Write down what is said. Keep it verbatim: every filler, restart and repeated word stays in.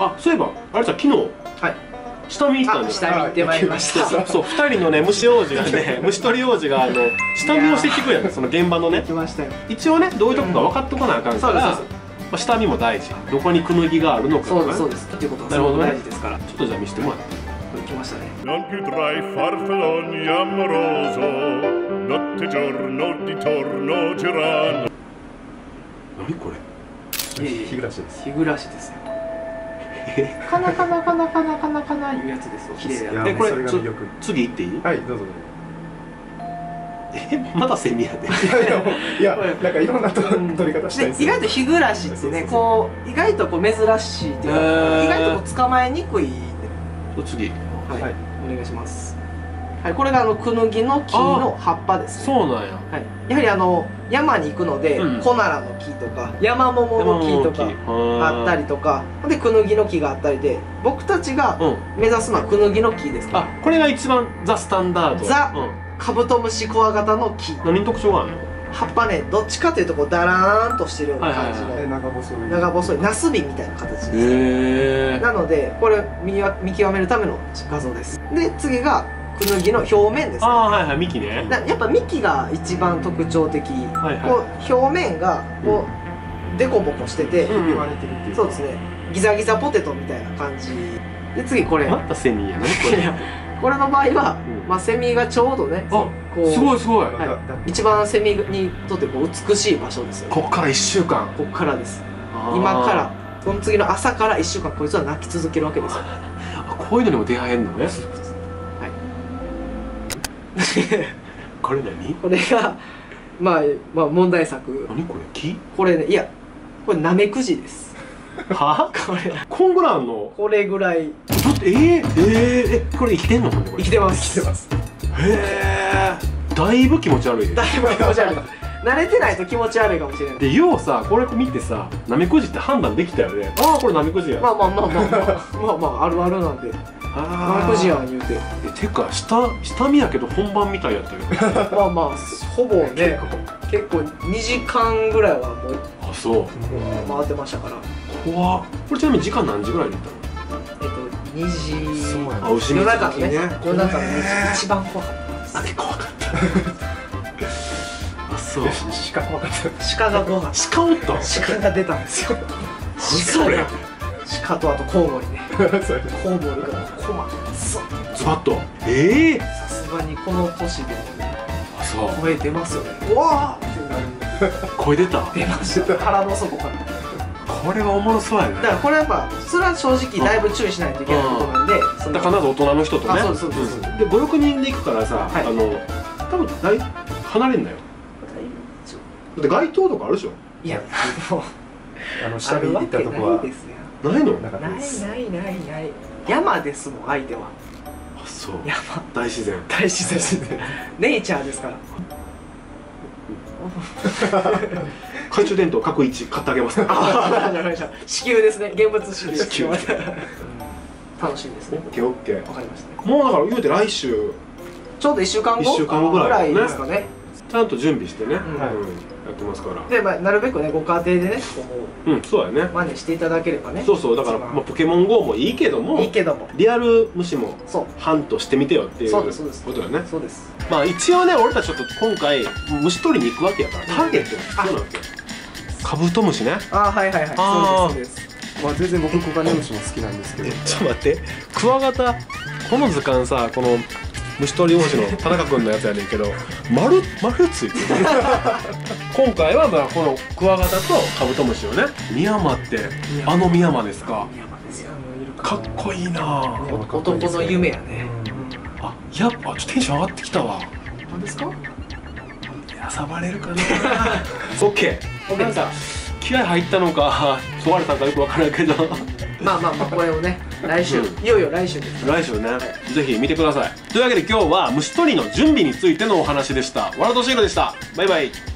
あ、そういえばあれじゃ昨日はい下見行ったんです。 下見行ってまいりました。 そうそう、ふたりのね虫王子がね虫取り王子があの下見をしてきてくれる、その現場のね。 来ましたよ。 一応ねどういうとこか分かっとかなあかんから、まあ下見も大事。どこにクヌギがあるのかとかね。 そうですそうです。っていうことがすごく大事ですから。 ちょっとじゃあ見せてもらって。 来ましたね。 Non più tra i farfalloni amoroso, notte e giorno di torno girano. 何これ？ 日暮らしです。日暮らしですよ。かなかなかなかなかなかないうやつですよ。綺麗や。 え、これ次行っていい？ はい、どうぞ。 え、まだセミやで。 いや、なんかいろんな取り方したいです。 意外と日暮らしってね、こう意外とこう珍しいっていうか、意外とこう捕まえにくい。 次。 はい、お願いします。はい、これがあのクヌギの木の葉っぱですね。 そうなんや。 はい、やはりあの山に行くので、コナラの木とか山桃の木とかあったりとかでクヌギの木があったりで、僕たちが目指すのはクヌギの木ですから。 あ、これが一番ザ・スタンダード。 ザ・カブトムシクワガタの木。 何に特徴があるの？ 葉っぱね、どっちかというとこうダラーンとしてるような感じの長細い長細いナスビみたいな形です。 へー。 なのでこれ見わ見極めるための画像です。で次がクヌギの表面ですね。 ああ、はいはい、幹ね。 やっぱ幹が一番特徴的。こう表面がこうデコボコしてて、 言われてるっていう。 そうですね。ギザギザポテトみたいな感じ。で次これ。 またセミやね。これ。 これの場合は、まあセミがちょうどね。 あ、すごいすごい。 一番セミにとってこう美しい場所ですよ。 ここからいっしゅうかん。 ここからです。今からこの次の朝からいっしゅうかんこいつは鳴き続けるわけですよ。 こういうのにも出会えるのね。これ何？これがまあまあ問題作。 何これ？木？ これね、いやこれナメクジです。 は？これこんぐらいあんの？ これぐらい。 ちょっとえー、えー、えこれ生きてんの？ 生きてます。 生きてます。 へえ。だいぶ気持ち悪い。 だいぶ気持ち悪い。慣れてないと気持ち悪いかもしれない。 で、ようさ、これ見てさ、ナメクジって判断できたよね。ああ、これナメクジや。 まあまあまあまあまあまあまああるあるなんで。ナメクジやん言うて。 え、てか下下見やけど本番みたいやったけど。 まあまあほぼね、結構にじかんぐらいはもう。 あ、そう。 回ってましたから。 怖っ。これちなみに時間何時ぐらいに行ったの？ えっとにじ。 あ、牛夜中のね。夜中の一番怖かったです。 あれ怖かった。あ、そう。 鹿怖かった。 鹿が怖かった。 鹿おった。 鹿が出たんですよ。 それ。 鹿とあとコウモリね。コウモリがコマズバッと。ええ。 さすがにこの年であ、そう。 声出ますよね。うわーってなる。 声出た。 出ました。腹の底から。 これはおもろそうやね。 だからこれやっぱそれは正直だいぶ注意しないといけないことなんで。 だから必ず大人の人とね。 そうそうそう。 でご、ろくにんで行くからさ、あの多分だい離れんだよ。だって街灯とかあるでしょ。 いやもうあの下に行ったとこはないの？ ないないないない。山ですもん相手は。 あ、そう。 山。 大自然。 大自然。ネイチャーですから。 懐中電灯各位置買ってあげます。 至急ですね。現物支給。 支給。 楽しみですね。 オッケーオッケー。 わかりました。 もうだから言うて来週。 ちょうどいっしゅうかんご。 いっしゅうかんぐらいですかね。 ちゃんと準備してね。やってますから。 で、まあなるべくねご家庭でね、 うん、そうやね。 真似していただければね。 そうそう、だからまあポケモン ゴー もいいけども。 いいけども。 リアル虫も。 そう。 ハントしてみてよっていう。 そうですそうです。 ことだね。 そうです。 まあ一応ね、俺たちちょっと今回虫取りに行くわけやから、ターゲットが必要なわけよ。カブトムシね。 ああ、はいはいはい。そうですそうです。 まあ全然僕コガネムシも好きなんですけど。 ちょっと待って、クワガタこの図鑑さ、この虫取り王子の田中君のやつやねんけど、丸丸ついてる。今回はまあこのクワガタとカブトムシをね。ミヤマってあのミヤマですか。かっこいいな。 男の夢やね。 あ、やっぱちょっとテンション上がってきたわ。 何ですか？ 遊ばれるかな。オッケー。なんか気合入ったのか問われたのかよく分からんけど。 まあまあまあこれをね来週、いよいよ来週です。 来週ね、ぜひ見てください。というわけで今日は虫取りの準備についてのお話でした。ワラドシールでした。バイバイ。